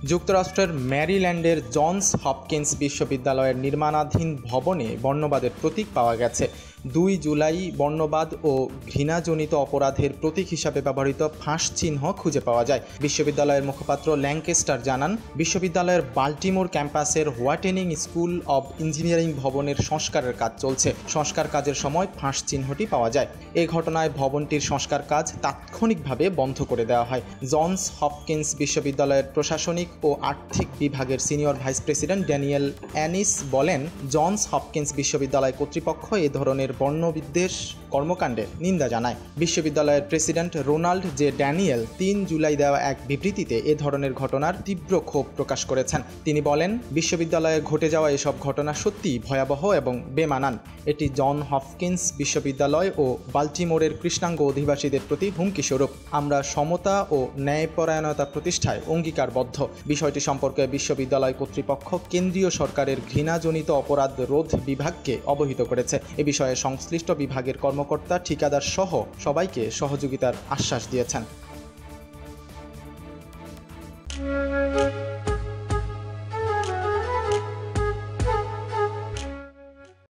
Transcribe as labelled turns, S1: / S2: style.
S1: যুক্তরাষ্ট্রের ম্যারিল্যান্ডের Johns Hopkins বিশ্ববিদ্যালয়ের নির্মাণাধীন ভবনে বর্ণবাদের প্রতীক পাওয়া গেছে। 2 জুলাই বর্ণবাদ ও ঘৃণাজনিত অপরাধের প্রতীক হিসাবে ব্যবহৃত ফাঁস চিহ্ন খুঁজে পাওয়া যায়। বিশ্ববিদ্যালয়ের মুখপাত্র ল্যাঙ্কেস্টার জানান, বিশ্ববিদ্যালয়ের বাল্টিমোর ক্যাম্পাসের হোয়াটেনিং স্কুল অব ইঞ্জিনিয়ারিং ভবনের সংস্কারের কাজ চলছে। সংস্কার কাজের সময় ফাঁস চিহ্নটি পাওয়া যায়। এ ঘটনায় ভবনটির সংস্কার কাজ তাৎক্ষণিকভাবে বন্ধ করে দেওয়া হয়। জনস হপকিন্স বিশ্ববিদ্যালয়ের প্রশাসনিক ও আর্থিক বিভাগের senior vice president Daniel Ennis বলেন, জনস হপকিন্স বিশ্ববিদ্যালয় কর্তৃপক্ষ এ ধরনের বর্ণবিদ্বেষ কর্মকাণ্ডের নিন্দা জানায়। বিশ্ববিদ্যালয়ের president Ronald J Daniel 3 July দেওয়া এক বিবৃতিতে এ ধরনের ঘটনার তীব্র ক্ষোভ প্রকাশ করেছেন। তিনি বলেন, বিশ্ববিদ্যালয়ে ঘটে যাওয়া এসব ঘটনা সত্যিই ভয়াবহ এবং বেমানান। এটি জন হপকিন্স বিশ্ববিদ্যালয় ও বাল্টিমোরের কৃষ্ণাঙ্গ অধিবাসীদের প্রতি হুমকি স্বরূপ। আমরা সমতা ও ন্যায়পরায়ণতা প্রতিষ্ঠায় অঙ্গীকারবদ্ধ। বিষয়টি সম্পর্কে বিশ্ববিদ্যালয় কর্তৃপক্ষ কেন্দ্রীয় সরকারের ঘৃণাজনিত অপরাধ রোধ বিভাগকে অবহিত করেছে। এ বিষয়ে সংশ্লিষ্ট বিভাগের কর্মকর্তা, ঠিকাদার সহ সবাইকে সহযোগিতার আশ্বাস দিয়েছেন।